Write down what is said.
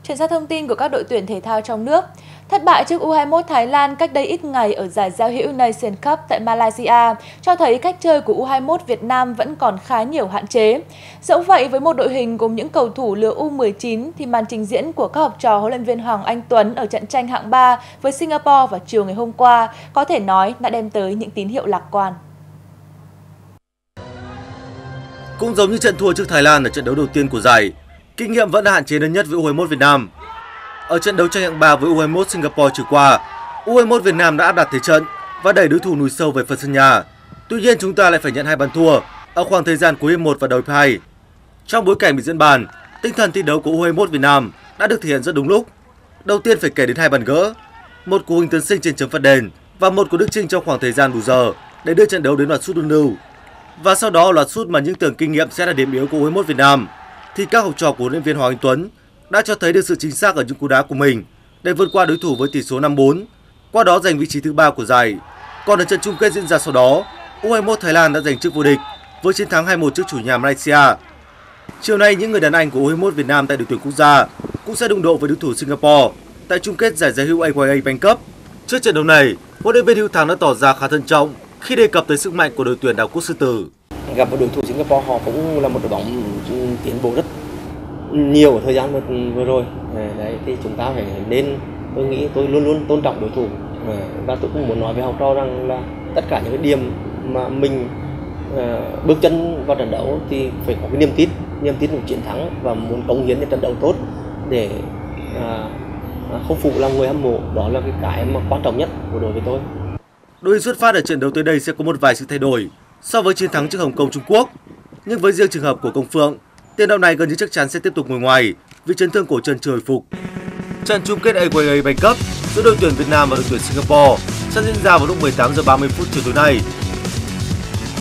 Chuyển sang thông tin của các đội tuyển thể thao trong nước. Thất bại trước U21 Thái Lan cách đây ít ngày ở giải giao hữu Nation Cup tại Malaysia cho thấy cách chơi của U21 Việt Nam vẫn còn khá nhiều hạn chế. Dẫu vậy, với một đội hình gồm những cầu thủ lứa U19 thì màn trình diễn của các học trò huấn luyện viên Hoàng Anh Tuấn ở trận tranh hạng 3 với Singapore vào chiều ngày hôm qua có thể nói đã đem tới những tín hiệu lạc quan. Cũng giống như trận thua trước Thái Lan ở trận đấu đầu tiên của giải, kinh nghiệm vẫn là hạn chế lớn nhất với U21 Việt Nam. Ở trận đấu tranh hạng 3 với U21 Singapore chiều qua, U21 Việt Nam đã áp đặt thế trận và đẩy đối thủ lùi sâu về phần sân nhà. Tuy nhiên chúng ta lại phải nhận 2 bàn thua ở khoảng thời gian cuối hiệp 1 và đầu hiệp 2. Trong bối cảnh bị dẫn bàn, tinh thần thi đấu của U21 Việt Nam đã được thể hiện rất đúng lúc. Đầu tiên phải kể đến 2 bàn gỡ, một của Huỳnh Tấn Sinh trên chấm phạt đền và một của Đức Chinh trong khoảng thời gian bù giờ để đưa trận đấu đến loạt sút luân lưu. Và sau đó loạt sút mà những tưởng kinh nghiệm sẽ là điểm yếu của U21 Việt Nam, thì các học trò của huấn luyện viên Hoàng Anh Tuấn đã cho thấy được sự chính xác ở những cú đá của mình để vượt qua đối thủ với tỷ số 5-4, qua đó giành vị trí thứ 3 của giải. Còn ở trận chung kết diễn ra sau đó, U21 Thái Lan đã giành chức vô địch với chiến thắng 2-1 trước chủ nhà Malaysia. Chiều nay, những người đàn anh của U21 Việt Nam tại đội tuyển quốc gia cũng sẽ đụng độ với đối thủ Singapore tại chung kết giải giao hữu AYA Bank Cup. Trước trận đấu này, huấn luyện viên Hữu Thắng đã tỏ ra khá thận trọng khi đề cập tới sức mạnh của đội tuyển Đảo Quốc Sư Tử. Gặp một đối thủ Singapore, họ cũng là một đội bóng tiến bộ rất nhiều ở thời gian vừa rồi. Đấy, thì chúng ta phải nên, tôi nghĩ tôi luôn luôn tôn trọng đối thủ, và tôi cũng muốn nói với học trò rằng là tất cả những cái điểm mà mình bước chân vào trận đấu thì phải có cái niềm tin của chiến thắng và muốn cống hiến những trận đấu tốt để không phụ lòng người hâm mộ. Đó là cái mà quan trọng nhất của đội với tôi. Đội xuất phát ở trận đấu tới đây sẽ có một vài sự thay đổi so với chiến thắng trước Hồng Kông Trung Quốc, nhưng với riêng trường hợp của Công Phượng, tiền đạo này gần như chắc chắn sẽ tiếp tục ngồi ngoài vì chấn thương cổ chân chưa hồi phục. Trận chung kết AYA Bank Cup giữa đội tuyển Việt Nam và đội tuyển Singapore sẽ diễn ra vào lúc 18h30 chiều tối nay